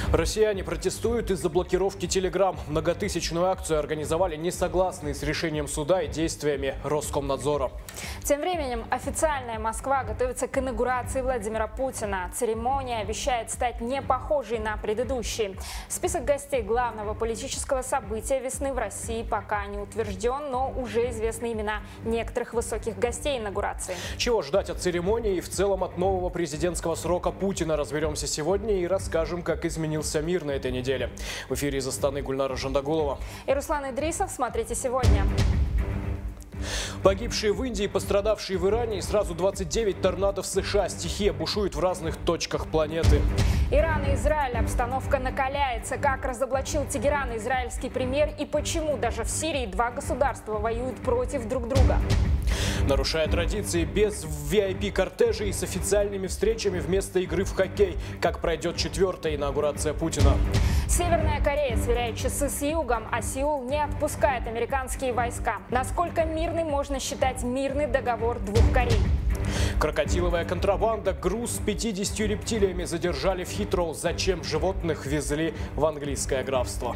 Россияне протестуют из-за блокировки Telegram. Многотысячную акцию организовали несогласные с решением суда и действиями Роскомнадзора. Тем временем официальная Москва готовится к инаугурации Владимира Путина. Церемония обещает стать не похожей на предыдущие. Список гостей главного политического события весны в России пока не утвержден, но уже известны имена некоторых высоких гостей инаугурации. Чего ждать от церемонии и в целом от нового президентского срока Путина, разберемся сегодня и расскажем, как изменился мир на этой неделе. В эфире из Астаны Гульнара Жандагулова и Руслан Идрисов. Смотрите сегодня. Погибшие в Индии, пострадавшие в Иране и сразу 29 торнадо в США. Стихия бушует в разных точках планеты. Иран и Израиль. Обстановка накаляется. Как разоблачил Тегеран израильский премьер и почему даже в Сирии два государства воюют против друг друга. Нарушая традиции, без VIP-кортежей и с официальными встречами вместо игры в хоккей. Как пройдет 4-я инаугурация Путина? Северная Корея сверяет часы с югом, а Сеул не отпускает американские войска. Насколько мирным можно считать мирный договор двух Корей? Крокодиловая контрабанда. Груз с 50 рептилиями задержали в Хитроу. Зачем животных везли в английское графство?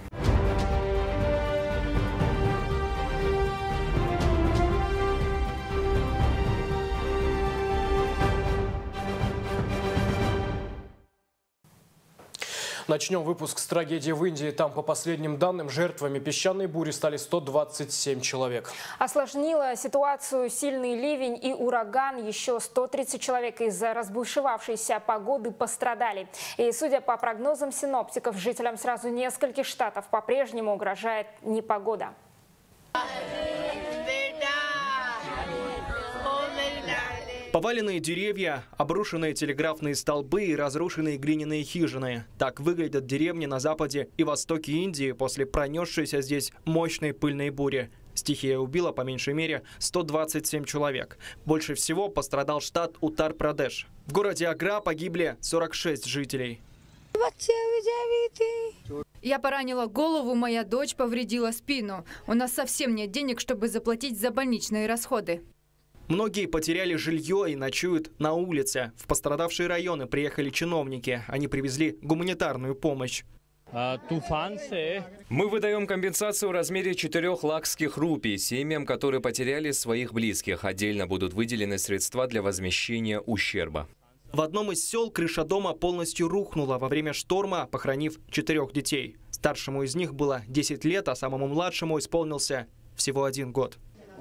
Начнем выпуск с трагедии в Индии. Там, по последним данным, жертвами песчаной бури стали 127 человек. Осложнила ситуацию сильный ливень и ураган. Еще 130 человек из-за разбушевавшейся погоды пострадали. И, судя по прогнозам синоптиков, жителям сразу нескольких штатов по-прежнему угрожает непогода. Поваленные деревья, обрушенные телеграфные столбы и разрушенные глиняные хижины. Так выглядят деревни на западе и востоке Индии после пронесшейся здесь мощной пыльной бури. Стихия убила по меньшей мере 127 человек. Больше всего пострадал штат Уттар-Прадеш. В городе Агра погибли 46 жителей. Я поранила голову, моя дочь повредила спину. У нас совсем нет денег, чтобы заплатить за больничные расходы. Многие потеряли жилье и ночуют на улице. В пострадавшие районы приехали чиновники. Они привезли гуманитарную помощь. Мы выдаем компенсацию в размере 4 лакхских рупий семьям, которые потеряли своих близких. Отдельно будут выделены средства для возмещения ущерба. В одном из сел крыша дома полностью рухнула во время шторма, похоронив 4 детей. Старшему из них было 10 лет, а самому младшему исполнился всего 1 год.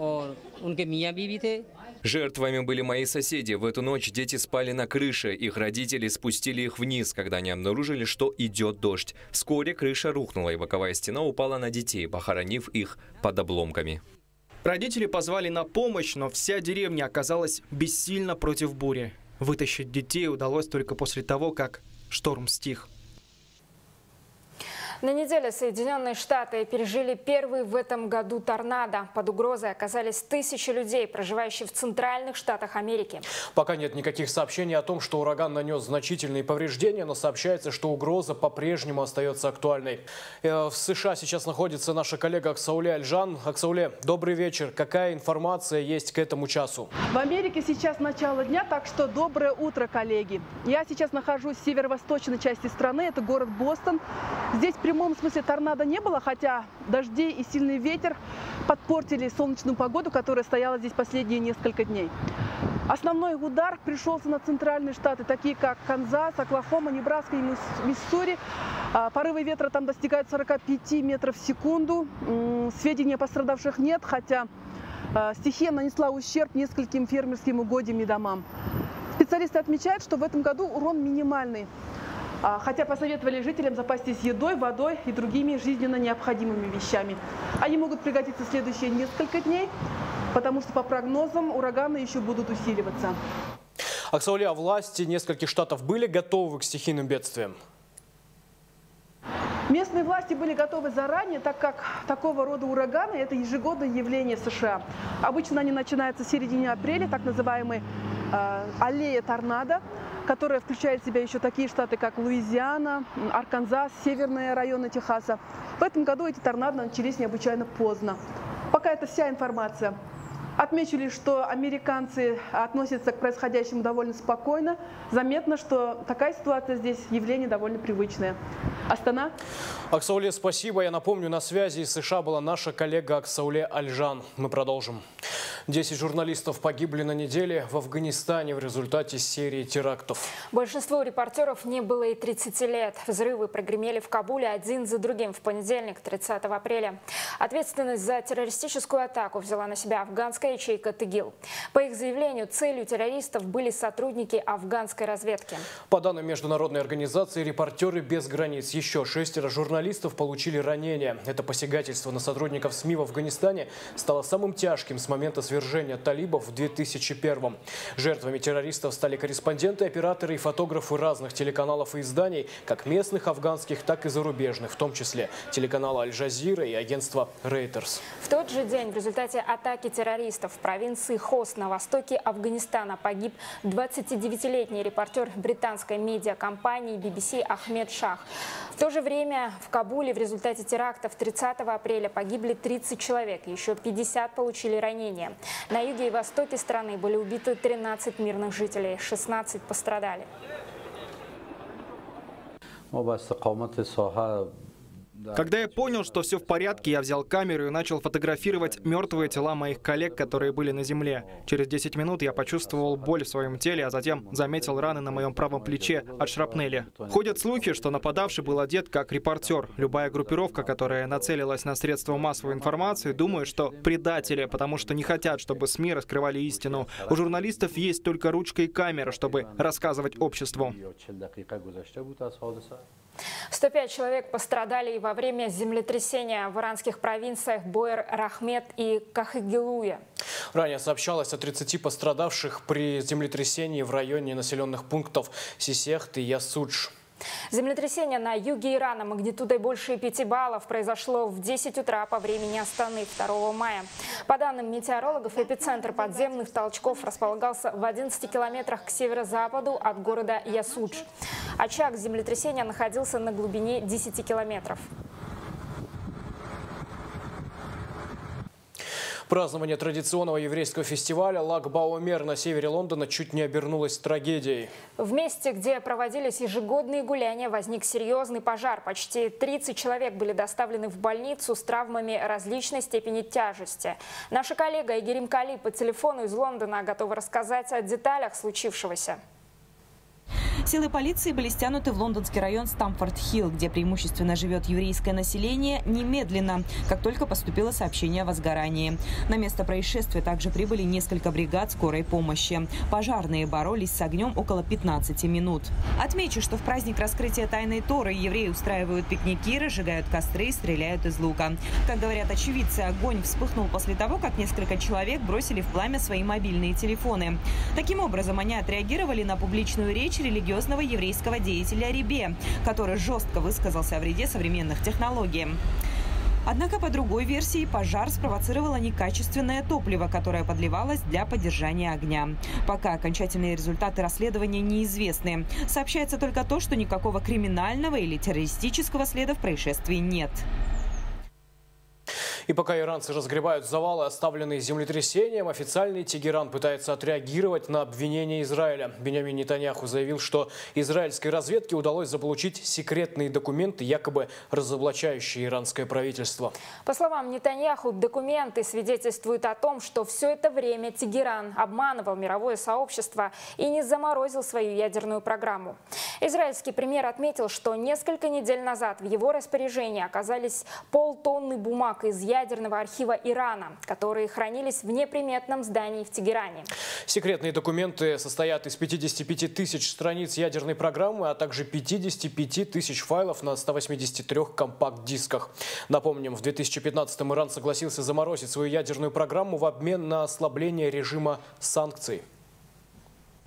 Жертвами были мои соседи. В эту ночь дети спали на крыше. Их родители спустили их вниз, когда они обнаружили, что идет дождь. Вскоре крыша рухнула, и боковая стена упала на детей, похоронив их под обломками. Родители позвали на помощь, но вся деревня оказалась бессильна против бури. Вытащить детей удалось только после того, как шторм стих. На неделе Соединенные Штаты пережили первый в этом году торнадо. Под угрозой оказались тысячи людей, проживающих в центральных штатах Америки. Пока нет никаких сообщений о том, что ураган нанес значительные повреждения, но сообщается, что угроза по-прежнему остается актуальной. В США сейчас находится наша коллега Аксауле Альжан. Аксауле, добрый вечер. Какая информация есть к этому часу? В Америке сейчас начало дня, так что доброе утро, коллеги. Я сейчас нахожусь в северо-восточной части страны, это город Бостон. Здесь в прямом смысле торнадо не было, хотя дожди и сильный ветер подпортили солнечную погоду, которая стояла здесь последние несколько дней. Основной удар пришелся на центральные штаты, такие как Канзас, Оклахома, Небраска и Миссури. Порывы ветра там достигают 45 метров в секунду. Сведений о пострадавших нет, хотя стихия нанесла ущерб нескольким фермерским угодьям и домам. Специалисты отмечают, что в этом году урон минимальный. Хотя посоветовали жителям запастись едой, водой и другими жизненно необходимыми вещами. Они могут пригодиться в следующие несколько дней, потому что по прогнозам ураганы еще будут усиливаться. Аксауле, власти нескольких штатов были готовы к стихийным бедствиям? Местные власти были готовы заранее, так как такого рода ураганы – это ежегодное явление США. Обычно они начинаются в середине апреля, так называемый аллея торнадо, которая включает в себя еще такие штаты, как Луизиана, Арканзас, северные районы Техаса. В этом году эти торнадо начались необычайно поздно. Пока это вся информация. Отмечу лишь, что американцы относятся к происходящему довольно спокойно. Заметно, что такая ситуация здесь явление довольно привычное. Астана. Аксауле, спасибо. Я напомню, на связи из США была наша коллега Аксауле Альжан. Мы продолжим. 10 журналистов погибли на неделе в Афганистане в результате серии терактов. Большинству репортеров не было и 30 лет. Взрывы прогремели в Кабуле один за другим в понедельник, 30 апреля. Ответственность за террористическую атаку взяла на себя афганская ячейка ТИГИЛ. По их заявлению, целью террористов были сотрудники афганской разведки. По данным международной организации «Репортеры без границ», еще 6 журналистов получили ранения. Это посягательство на сотрудников СМИ в Афганистане стало самым тяжким с момента свержения талибов в 2001-м. Жертвами террористов стали корреспонденты, операторы и фотографы разных телеканалов и изданий, как местных афганских, так и зарубежных, в том числе телеканала Аль-Джазира и агентства Reuters. В тот же день в результате атаки террористов в провинции Хост на востоке Афганистана погиб 29-летний репортер британской медиакомпании BBC Ахмед Шах. В то же время в Кабуле в результате терактов 30 апреля погибли 30 человек, еще 50 получили ранения. На юге и востоке страны были убиты 13 мирных жителей, 16 пострадали. Когда я понял, что все в порядке, я взял камеру и начал фотографировать мертвые тела моих коллег, которые были на земле. Через 10 минут я почувствовал боль в своем теле, а затем заметил раны на моем правом плече от шрапнели. Ходят слухи, что нападавший был одет как репортер. Любая группировка, которая нацелилась на средства массовой информации, думает, что предатели, потому что не хотят, чтобы СМИ раскрывали истину. У журналистов есть только ручка и камера, чтобы рассказывать обществу. 105 человек пострадали и во время землетрясения в иранских провинциях Боэр-Рахмет и Кахыгилуя. Ранее сообщалось о 30 пострадавших при землетрясении в районе населенных пунктов Сисехт и Ясудж. Землетрясение на юге Ирана магнитудой больше 5 баллов произошло в 10 утра по времени Астаны 2 мая. По данным метеорологов, эпицентр подземных толчков располагался в 11 километрах к северо-западу от города Ясудж. Очаг землетрясения находился на глубине 10 километров. Празднование традиционного еврейского фестиваля Lag-Баумер на севере Лондона чуть не обернулось трагедией. В месте, где проводились ежегодные гуляния, возник серьезный пожар. Почти 30 человек были доставлены в больницу с травмами различной степени тяжести. Наша коллега Игерим Кали по телефону из Лондона готова рассказать о деталях случившегося. Силы полиции были стянуты в лондонский район Стамфорд-Хилл, где преимущественно живет еврейское население, немедленно, как только поступило сообщение о возгорании. На место происшествия также прибыли несколько бригад скорой помощи. Пожарные боролись с огнем около 15 минут. Отмечу, что в праздник раскрытия Тайной Торы евреи устраивают пикники, разжигают костры и стреляют из лука. Как говорят очевидцы, огонь вспыхнул после того, как несколько человек бросили в пламя свои мобильные телефоны. Таким образом, они отреагировали на публичную речь религиозного еврейского деятеля Рибе, который жестко высказался о вреде современных технологий. Однако, по другой версии, пожар спровоцировало некачественное топливо, которое подливалось для поддержания огня. Пока окончательные результаты расследования неизвестны. Сообщается только то, что никакого криминального или террористического следа в происшествии нет. И пока иранцы разгребают завалы, оставленные землетрясением, официальный Тегеран пытается отреагировать на обвинения Израиля. Биньямин Нетаньяху заявил, что израильской разведке удалось заполучить секретные документы, якобы разоблачающие иранское правительство. По словам Нетаньяху, документы свидетельствуют о том, что все это время Тегеран обманывал мировое сообщество и не заморозил свою ядерную программу. Израильский премьер отметил, что несколько недель назад в его распоряжении оказались полтонны бумаг из ядерного архива Ирана, которые хранились в неприметном здании в Тегеране. Секретные документы состоят из 55 тысяч страниц ядерной программы, а также 55 тысяч файлов на 183 компакт-дисках. Напомним, в 2015-м Иран согласился заморозить свою ядерную программу в обмен на ослабление режима санкций.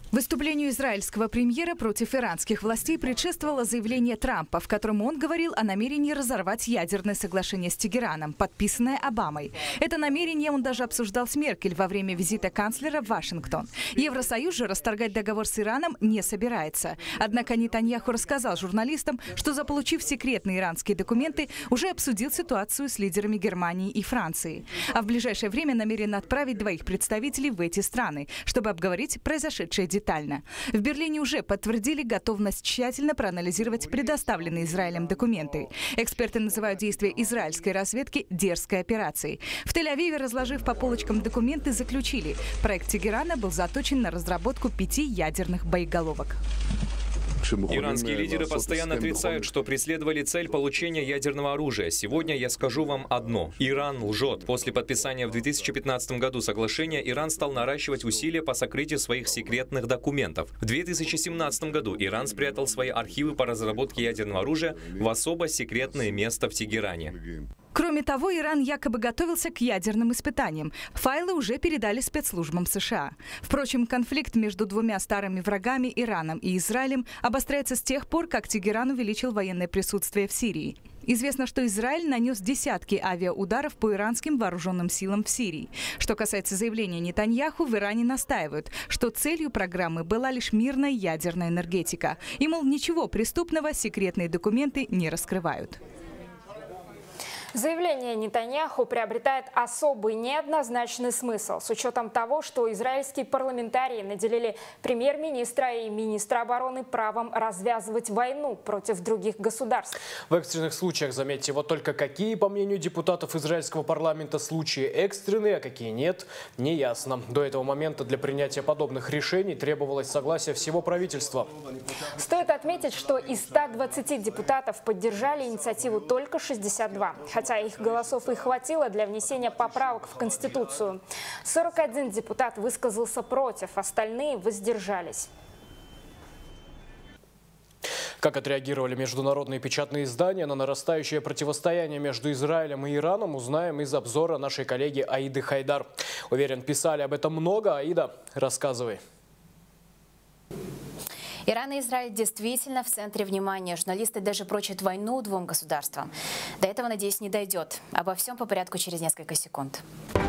Выступлению израильского премьера против иранских властей предшествовало заявление Трампа, в котором он говорил о намерении разорвать ядерное соглашение с Тегераном, подписанное Обамой. Это намерение он даже обсуждал с Меркель во время визита канцлера в Вашингтон. Евросоюз же расторгать договор с Ираном не собирается. Однако Нетаньяху рассказал журналистам, что, заполучив секретные иранские документы, уже обсудил ситуацию с лидерами Германии и Франции. А в ближайшее время намерен отправить двоих представителей в эти страны, чтобы обговорить произошедшее детально. В Берлине уже подтвердили готовность тщательно проанализировать предоставленные Израилем документы. Эксперты называют действия израильской разведки дерзкой операцией. В Тель-Авиве, разложив по полочкам документы, заключили, проект Тегерана был заточен на разработку 5 ядерных боеголовок. Иранские лидеры постоянно отрицают, что преследовали цель получения ядерного оружия. Сегодня я скажу вам одно. Иран лжет. После подписания в 2015 году соглашения Иран стал наращивать усилия по сокрытию своих секретных документов. В 2017 году Иран спрятал свои архивы по разработке ядерного оружия в особо секретное место в Тегеране. Кроме того, Иран якобы готовился к ядерным испытаниям. Файлы уже передали спецслужбам США. Впрочем, конфликт между двумя старыми врагами, Ираном и Израилем, обостряется с тех пор, как Тегеран увеличил военное присутствие в Сирии. Известно, что Израиль нанес десятки авиаударов по иранским вооруженным силам в Сирии. Что касается заявления Нетаньяху, в Иране настаивают, что целью программы была лишь мирная ядерная энергетика. И, мол, ничего преступного секретные документы не раскрывают. Заявление Нетаньяху приобретает особый неоднозначный смысл с учетом того, что израильские парламентарии наделили премьер-министра и министра обороны правом развязывать войну против других государств. В экстренных случаях, заметьте, вот только какие, по мнению депутатов израильского парламента, случаи экстренные, а какие нет, не ясно. До этого момента для принятия подобных решений требовалось согласие всего правительства. Стоит отметить, что из 120 депутатов поддержали инициативу только 62. Хотя их голосов и хватило для внесения поправок в Конституцию. 41 депутат высказался против, остальные воздержались. Как отреагировали международные печатные издания на нарастающее противостояние между Израилем и Ираном, узнаем из обзора нашей коллеги Аиды Хайдар. Уверен, писали об этом много. Аида, рассказывай. Иран и Израиль действительно в центре внимания. Журналисты даже прочат войну двум государствам. До этого, надеюсь, не дойдет. Обо всем по порядку через несколько секунд.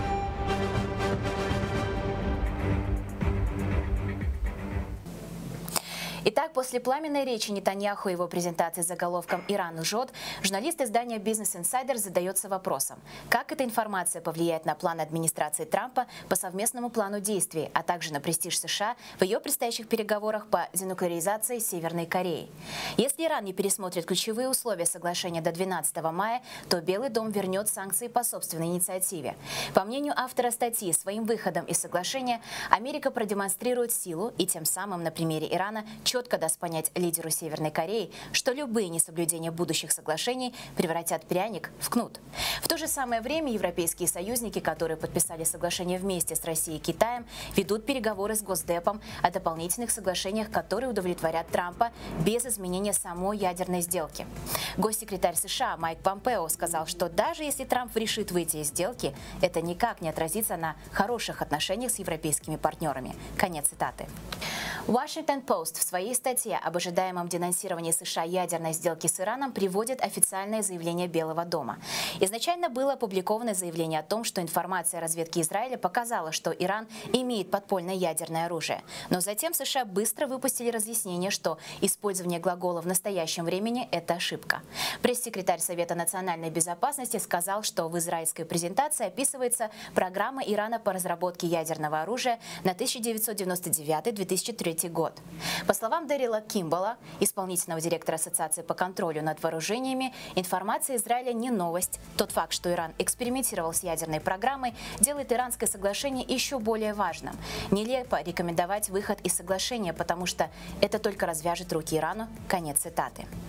Итак, после пламенной речи Нетаньяху и его презентации с заголовком «Иран лжет», журналист издания Business Insider задается вопросом, как эта информация повлияет на план администрации Трампа по совместному плану действий, а также на престиж США в ее предстоящих переговорах по денуклеаризации Северной Кореи. Если Иран не пересмотрит ключевые условия соглашения до 12 мая, то Белый дом вернет санкции по собственной инициативе. По мнению автора статьи, своим выходом из соглашения Америка продемонстрирует силу и тем самым на примере Ирана четко даст понять лидеру Северной Кореи, что любые несоблюдения будущих соглашений превратят пряник в кнут. В то же самое время европейские союзники, которые подписали соглашение вместе с Россией и Китаем, ведут переговоры с Госдепом о дополнительных соглашениях, которые удовлетворят Трампа без изменения самой ядерной сделки. Госсекретарь США Майк Помпео сказал, что даже если Трамп решит выйти из сделки, это никак не отразится на хороших отношениях с европейскими партнерами. Конец цитаты. Washington Post в своей статье об ожидаемом денонсировании США ядерной сделки с Ираном приводит официальное заявление Белого дома. Изначально было опубликовано заявление о том, что информация разведки Израиля показала, что Иран имеет подпольное ядерное оружие. Но затем США быстро выпустили разъяснение, что использование глагола в настоящем времени – это ошибка. Пресс-секретарь Совета национальной безопасности сказал, что в израильской презентации описывается программа Ирана по разработке ядерного оружия на 1999-2003 год. По словам Дэрила Кимбала, исполнительного директора Ассоциации по контролю над вооружениями, информация Израиля не новость. Тот факт, что Иран экспериментировал с ядерной программой, делает иранское соглашение еще более важным. Нелепо рекомендовать выход из соглашения, потому что это только развяжет руки Ирану. Конец цитаты.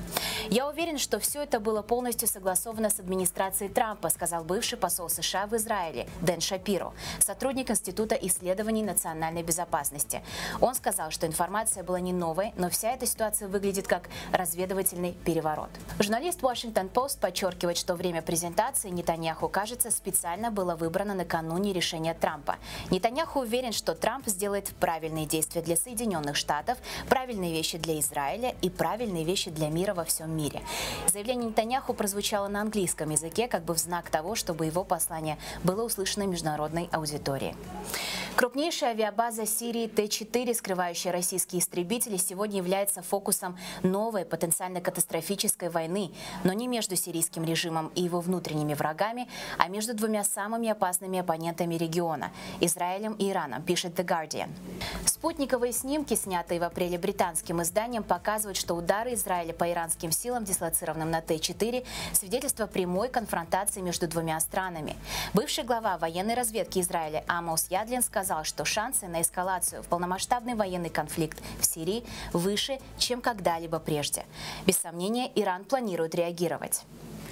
«Я уверен, что все это было полностью согласовано с администрацией Трампа», сказал бывший посол США в Израиле Дэн Шапиро, сотрудник Института исследований национальной безопасности. Он сказал, что информация была не новой, но вся эта ситуация выглядит как разведывательный переворот. Журналист Washington Post подчеркивает, что время презентации Нетаньяху, кажется, специально было выбрано накануне решения Трампа. Нетаньяху уверен, что Трамп сделает правильные действия для Соединенных Штатов, правильные вещи для Израиля и правильные вещи для мира во всем мире. Заявление Нетаньяху прозвучало на английском языке, как бы в знак того, чтобы его послание было услышано международной аудиторией. Крупнейшая авиабаза Сирии Т-4, скрывающая российские истребители, сегодня является фокусом новой потенциально катастрофической войны, но не между сирийским режимом и его внутренними врагами, а между двумя самыми опасными оппонентами региона – Израилем и Ираном, пишет The Guardian. Спутниковые снимки, снятые в апреле британским изданием, показывают, что удары Израиля по иранским силам, дислоцированным на Т-4, свидетельство прямой конфронтации между двумя странами. Бывший глава военной разведки Израиля Амос Ядлин сказал, что шансы на эскалацию в полномасштабный военный конфликт в Сирии выше, чем когда-либо прежде. Без сомнения, Иран планирует реагировать.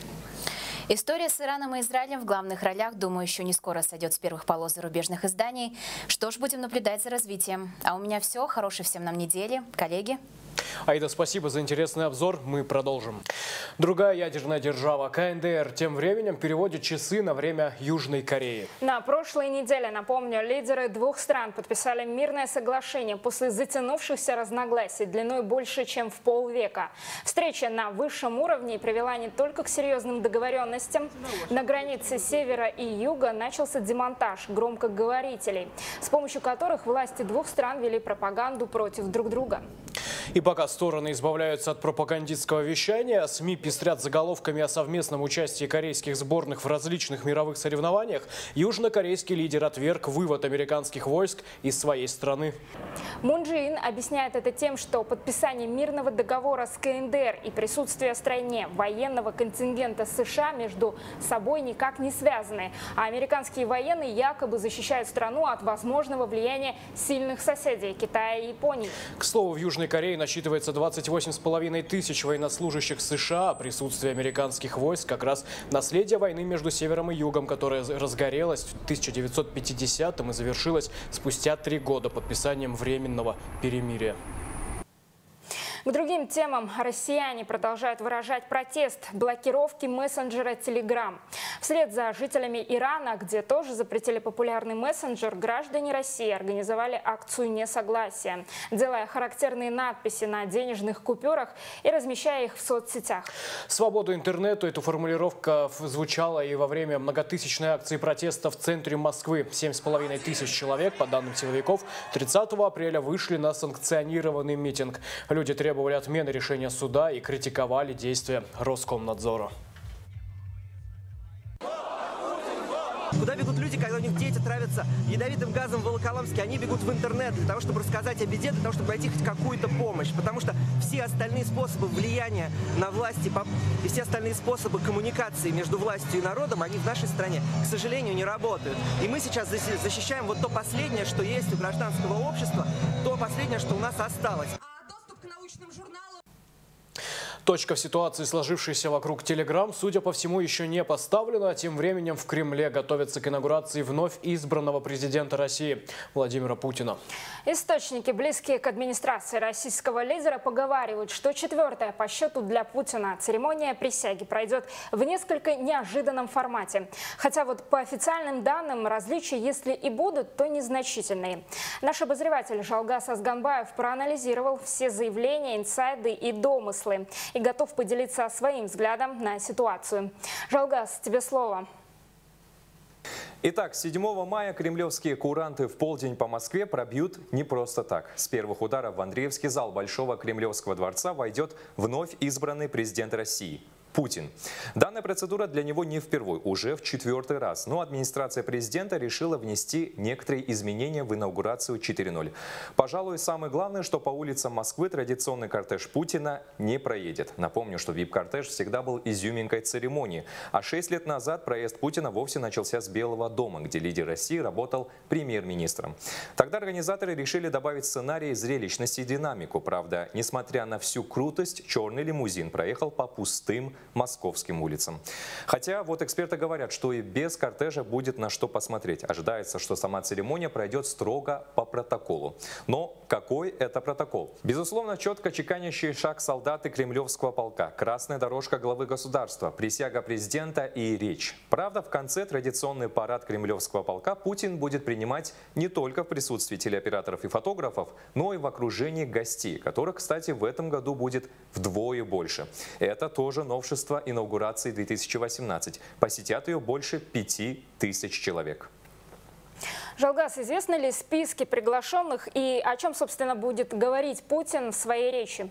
История с Ираном и Израилем в главных ролях, думаю, еще не скоро сойдет с первых полос зарубежных изданий. Что ж, будем наблюдать за развитием. А у меня все. Хорошей всем нам недели. Коллеги. Аида, спасибо за интересный обзор. Мы продолжим. Другая ядерная держава КНДР тем временем переводит часы на время Южной Кореи. На прошлой неделе, напомню, лидеры двух стран подписали мирное соглашение после затянувшихся разногласий длиной больше, чем в полвека. Встреча на высшем уровне привела не только к серьезным договоренностям. На границе севера и юга начался демонтаж громкоговорителей, с помощью которых власти двух стран вели пропаганду против друг друга. И пока стороны избавляются от пропагандистского вещания, СМИ пестрят заголовками о совместном участии корейских сборных в различных мировых соревнованиях, южнокорейский лидер отверг вывод американских войск из своей страны. Мун Чжэ Ин объясняет это тем, что подписание мирного договора с КНДР и присутствие в стране военного контингента США между собой никак не связаны, а американские военные якобы защищают страну от возможного влияния сильных соседей Китая и Японии. К слову, в Южной Корее насчитывается 28,5 тысяч военнослужащих США. Присутствие американских войск как раз наследие войны между Севером и Югом, которая разгорелась в 1950-м и завершилась спустя 3 года подписанием временного перемирия. К другим темам. Россияне продолжают выражать протест блокировки мессенджера Telegram. Вслед за жителями Ирана, где тоже запретили популярный мессенджер, граждане России организовали акцию несогласия, делая характерные надписи на денежных купюрах и размещая их в соцсетях. Свободу интернету. Эта формулировка звучала и во время многотысячной акции протеста в центре Москвы. 7,5 тысяч человек, по данным силовиков, 30 апреля вышли на санкционированный митинг. Люди требовали отмены решения суда и критиковали действия Роскомнадзора. Куда бегут люди, когда у них дети травятся ядовитым газом в Волоколамске? Они бегут в интернет для того, чтобы рассказать о беде, для того, чтобы найти хоть какую-то помощь. Потому что все остальные способы влияния на власти и все остальные способы коммуникации между властью и народом, они в нашей стране, к сожалению, не работают. И мы сейчас защищаем вот то последнее, что есть у гражданского общества, то последнее, что у нас осталось. Точка в ситуации, сложившейся вокруг Telegram, судя по всему, еще не поставлена. Тем временем в Кремле готовятся к инаугурации вновь избранного президента России Владимира Путина. Источники, близкие к администрации российского лидера, поговаривают, что 4-я по счету для Путина церемония присяги пройдет в несколько неожиданном формате. Хотя вот по официальным данным различия, если и будут, то незначительные. Наш обозреватель Жалгас Азганбаев проанализировал все заявления, инсайды и домыслы и готов поделиться своим взглядом на ситуацию. Жалгас, тебе слово. Итак, 7 мая кремлевские куранты в полдень по Москве пробьют не просто так. С первых ударов в Андреевский зал Большого Кремлевского дворца войдет вновь избранный президент России. Путин. Данная процедура для него не впервой, уже в 4-й раз. Но администрация президента решила внести некоторые изменения в инаугурацию 4.0. Пожалуй, самое главное, что по улицам Москвы традиционный кортеж Путина не проедет. Напомню, что VIP-кортеж всегда был изюминкой церемонии. А 6 лет назад проезд Путина вовсе начался с Белого дома, где лидер России работал премьер-министром. Тогда организаторы решили добавить в сценарий зрелищность и динамику. Правда, несмотря на всю крутость, черный лимузин проехал по пустым московским улицам. Хотя вот эксперты говорят, что и без кортежа будет на что посмотреть. Ожидается, что сама церемония пройдет строго по протоколу. Но какой это протокол? Безусловно, четко чеканящий шаг солдаты Кремлевского полка, красная дорожка главы государства, присяга президента и речь. Правда, в конце традиционный парад Кремлевского полка Путин будет принимать не только в присутствии телеоператоров и фотографов, но и в окружении гостей, которых, кстати, в этом году будет вдвое больше. Это тоже новшество инаугурации 2018. Посетят ее больше 5000 человек. Жалгас, известны ли списки приглашенных и о чем, собственно, будет говорить Путин в своей речи?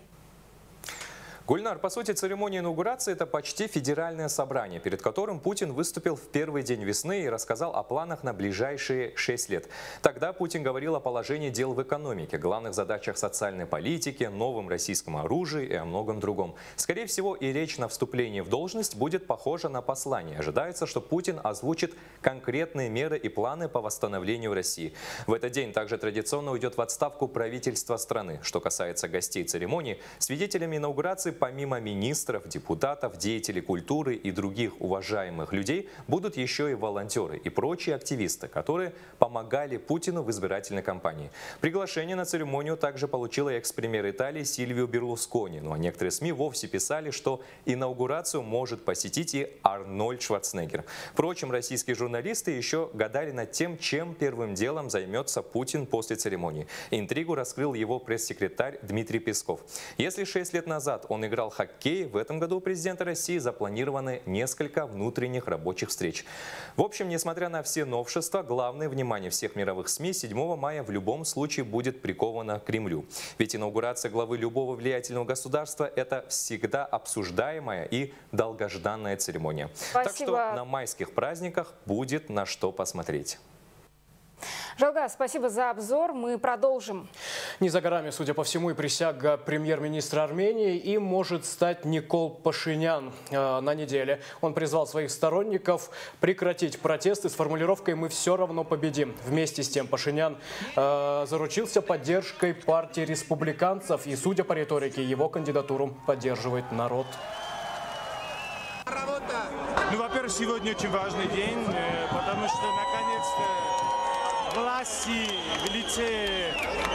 Гульнар, по сути, церемония инаугурации – это почти федеральное собрание, перед которым Путин выступил в первый день весны и рассказал о планах на ближайшие 6 лет. Тогда Путин говорил о положении дел в экономике, главных задачах социальной политики, новом российском оружии и о многом другом. Скорее всего, и речь на вступлении в должность будет похожа на послание. Ожидается, что Путин озвучит конкретные меры и планы по восстановлению России. В этот день также традиционно уйдет в отставку правительство страны. Что касается гостей церемонии, свидетелями инаугурации помимо министров, депутатов, деятелей культуры и других уважаемых людей будут еще и волонтеры и прочие активисты, которые помогали Путину в избирательной кампании. Приглашение на церемонию также получила экс-премьер Италии Сильвио Берлускони. Ну а некоторые СМИ вовсе писали, что инаугурацию может посетить и Арнольд Шварценеггер. Впрочем, российские журналисты еще гадали над тем, чем первым делом займется Путин после церемонии. Интригу раскрыл его пресс-секретарь Дмитрий Песков. Если 6 лет назад он играл в хоккей, в этом году у президента России запланированы несколько внутренних рабочих встреч. В общем, несмотря на все новшества, главное внимание всех мировых СМИ 7 мая в любом случае будет приковано к Кремлю. Ведь инаугурация главы любого влиятельного государства – это всегда обсуждаемая и долгожданная церемония. Спасибо. Так что на майских праздниках будет на что посмотреть. Жалгас, спасибо за обзор. Мы продолжим. Не за горами, судя по всему, и присяга премьер-министра Армении. Им может стать Никол Пашинян на неделе. Он призвал своих сторонников прекратить протесты с формулировкой «Мы все равно победим». Вместе с тем Пашинян заручился поддержкой партии республиканцев. И, судя по риторике, его кандидатуру поддерживает народ. Ну, во-первых, сегодня очень важный день, потому что, наконец-то, власти в лице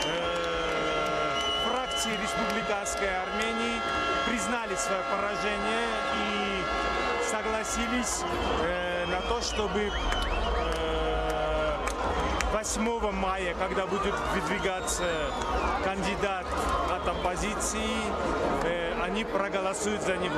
фракции республиканской Армении признали свое поражение и согласились на то, чтобы 8 мая, когда будет выдвигаться кандидат от оппозиции, они проголосуют за него.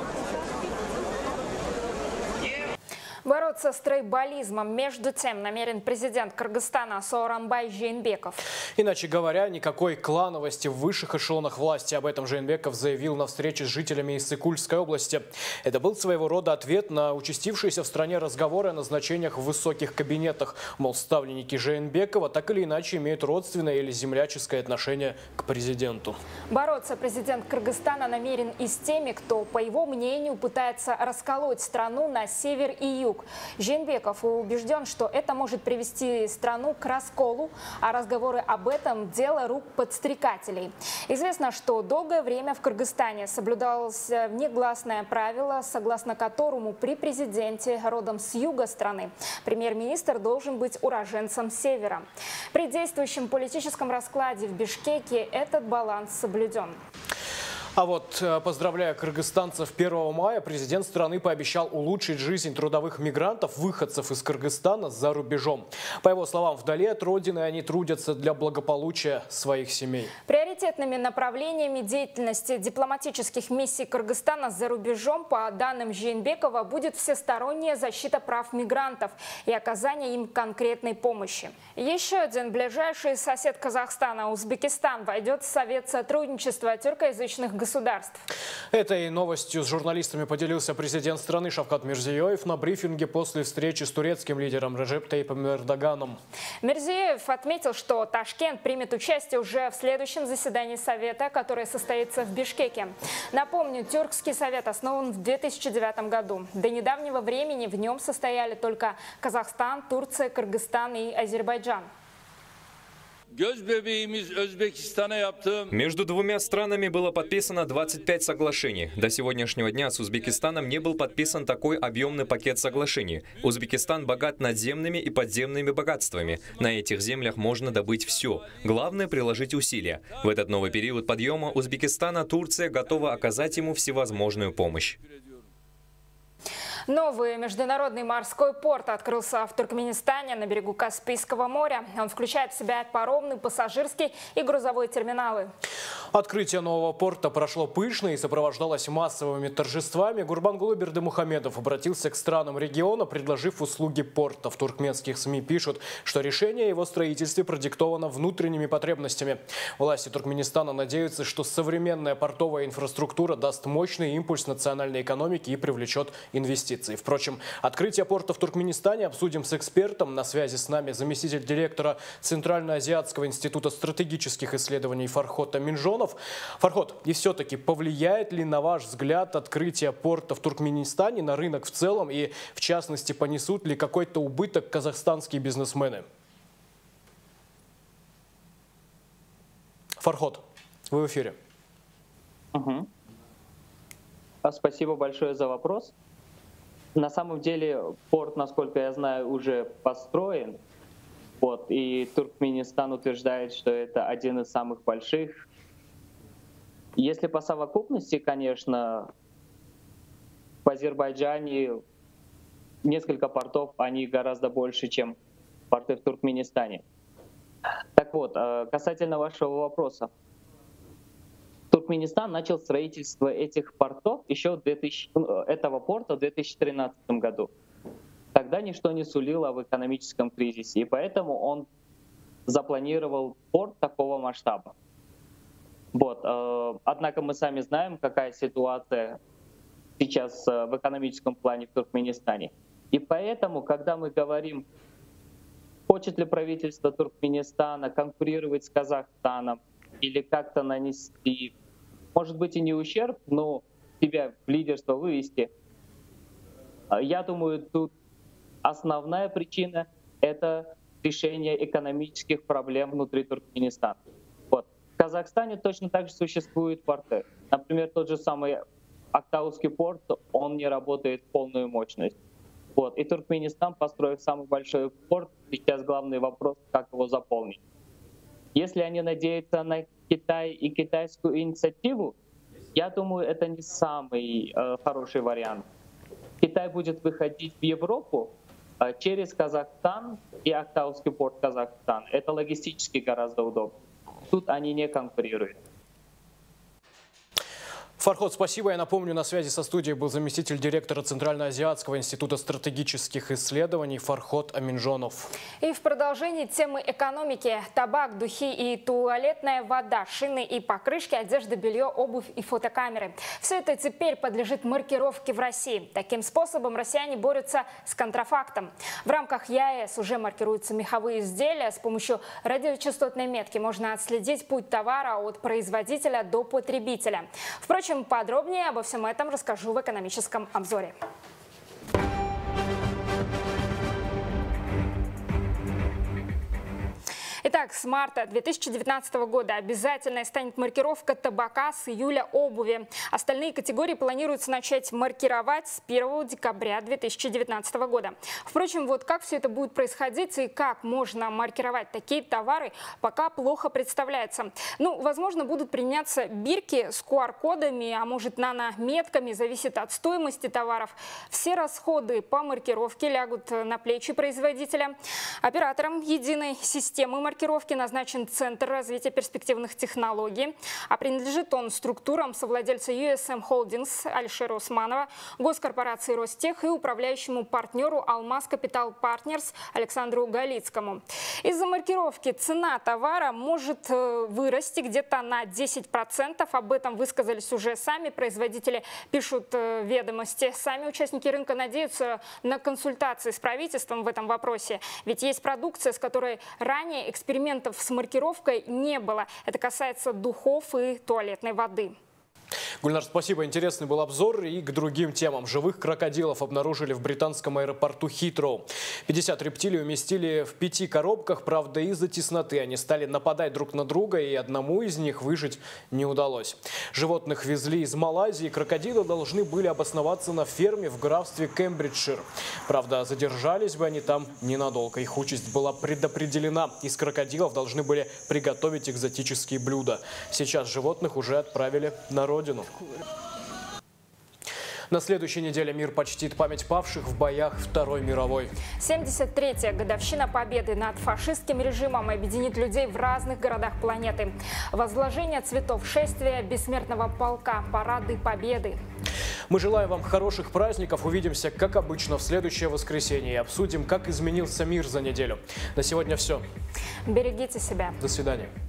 Бороться с тройболизмом между тем намерен президент Кыргызстана Сооронбай Жээнбеков. Иначе говоря, никакой клановости в высших эшелонах власти. Об этом Жээнбеков заявил на встрече с жителями Иссык-Кульской области. Это был своего рода ответ на участившиеся в стране разговоры о назначениях в высоких кабинетах. Мол, ставленники Жээнбекова так или иначе имеют родственное или земляческое отношение к президенту. Бороться президент Кыргызстана намерен и с теми, кто, по его мнению, пытается расколоть страну на север и юг. Жээнбеков убежден, что это может привести страну к расколу, а разговоры об этом – дело рук подстрекателей. Известно, что долгое время в Кыргызстане соблюдалось негласное правило, согласно которому при президенте родом с юга страны премьер-министр должен быть уроженцем севера. При действующем политическом раскладе в Бишкеке этот баланс соблюден. А вот, поздравляя кыргызстанцев 1 мая, президент страны пообещал улучшить жизнь трудовых мигрантов, выходцев из Кыргызстана за рубежом. По его словам, вдали от родины они трудятся для благополучия своих семей. Приоритетными направлениями деятельности дипломатических миссий Кыргызстана за рубежом, по данным Жээнбекова, будет всесторонняя защита прав мигрантов и оказание им конкретной помощи. Еще один ближайший сосед Казахстана, Узбекистан, войдет в Совет сотрудничества тюркоязычных государств государств. Этой новостью с журналистами поделился президент страны Шавкат Мирзиёев на брифинге после встречи с турецким лидером Реджеп Тайипом Эрдоганом. Мирзиёев отметил, что Ташкент примет участие уже в следующем заседании Совета, которое состоится в Бишкеке. Напомню, Тюркский совет основан в 2009 году. До недавнего времени в нем состояли только Казахстан, Турция, Кыргызстан и Азербайджан. Между двумя странами было подписано 25 соглашений. До сегодняшнего дня с Узбекистаном не был подписан такой объемный пакет соглашений. Узбекистан богат надземными и подземными богатствами. На этих землях можно добыть все. Главное — приложить усилия. В этот новый период подъема Узбекистана Турция готова оказать ему всевозможную помощь. Новый международный морской порт открылся в Туркменистане на берегу Каспийского моря. Он включает в себя паромный, пассажирский и грузовой терминалы. Открытие нового порта прошло пышно и сопровождалось массовыми торжествами. Гурбангулы Бердымухамедов обратился к странам региона, предложив услуги порта. В туркменских СМИ пишут, что решение о его строительстве продиктовано внутренними потребностями. Власти Туркменистана надеются, что современная портовая инфраструктура даст мощный импульс национальной экономике и привлечет инвестиции. Впрочем, открытие порта в Туркменистане обсудим с экспертом. На связи с нами заместитель директора Центральноазиатского института стратегических исследований Фарход Аминжонов. Фарход, и все-таки повлияет ли, на ваш взгляд, открытие порта в Туркменистане на рынок в целом и, в частности, понесут ли какой-то убыток казахстанские бизнесмены? Фарход, вы в эфире. Спасибо большое за вопрос. На самом деле порт, насколько я знаю, уже построен. И Туркменистан утверждает, что это один из самых больших. Если по совокупности, конечно, в Азербайджане несколько портов, они гораздо больше, чем порты в Туркменистане. Так вот, касательно вашего вопроса. Туркменистан начал строительство этих портов этого порта в 2013 году. Тогда ничто не сулило в экономическом кризисе, и поэтому он запланировал порт такого масштаба. Однако мы сами знаем, какая ситуация сейчас в экономическом плане в Туркменистане. И поэтому, когда мы говорим, хочет ли правительство Туркменистана конкурировать с Казахстаном, или как-то нанести, может быть, и не ущерб, но себя в лидерство вывести. Я думаю, тут основная причина — это решение экономических проблем внутри Туркменистана. В Казахстане точно так же существуют порты. Например, тот же самый Актаульский порт, он не работает в полную мощность. И Туркменистан, построив самый большой порт, сейчас главный вопрос, как его заполнить. Если они надеются на Китай и китайскую инициативу, я думаю, это не самый хороший вариант. Китай будет выходить в Европу через Казахстан и Актаульский порт Казахстан. Это логистически гораздо удобнее. Тут они не конкурируют. Фарход, спасибо. Я напомню, на связи со студией был заместитель директора Центральноазиатского института стратегических исследований Фарход Аминжонов. И в продолжении темы экономики: табак, духи и туалетная вода, шины и покрышки, одежда, белье, обувь и фотокамеры. Все это теперь подлежит маркировке в России. Таким способом россияне борются с контрафактом. В рамках ЕАЭС уже маркируются меховые изделия. С помощью радиочастотной метки можно отследить путь товара от производителя до потребителя. Впрочем, подробнее обо всем этом расскажу в экономическом обзоре. Итак, с марта 2019 года обязательной станет маркировка табака, с июля обуви. Остальные категории планируется начать маркировать с 1 декабря 2019 года. Впрочем, как все это будет происходить и как можно маркировать такие товары, пока плохо представляется. Возможно, будут применяться бирки с QR-кодами, а может, нанометками, зависит от стоимости товаров. Все расходы по маркировке лягут на плечи производителя. Операторам единой системы маркировки маркировки назначен Центр развития перспективных технологий, а принадлежит он структурам совладельца USM Holdings Алишера Усманова, госкорпорации Ростех и управляющему партнеру Алмаз Капитал Партнерс Александру Галицкому. Из-за маркировки цена товара может вырасти где-то на 10%. Об этом высказались уже сами производители, пишут ведомости. Сами участники рынка надеются на консультации с правительством в этом вопросе. Ведь есть продукция, с которой ранее экспериментов с маркировкой не было. Это касается духов и туалетной воды. Гульнар, спасибо. Интересный был обзор. И к другим темам. Живых крокодилов обнаружили в британском аэропорту Хитроу. 50 рептилий уместили в 5 коробках. Правда, из-за тесноты они стали нападать друг на друга, и одному из них выжить не удалось. Животных везли из Малайзии. Крокодилы должны были обосноваться на ферме в графстве Кембриджшир. Правда, задержались бы они там ненадолго. Их участь была предопределена. Из крокодилов должны были приготовить экзотические блюда. Сейчас животных уже отправили на родину. На следующей неделе мир почтит память павших в боях Второй мировой. 73-я годовщина победы над фашистским режимом объединит людей в разных городах планеты. Возложение цветов, шествия бессмертного полка, парады победы. Мы желаем вам хороших праздников. Увидимся, как обычно, в следующее воскресенье и обсудим, как изменился мир за неделю. На сегодня все. Берегите себя. До свидания.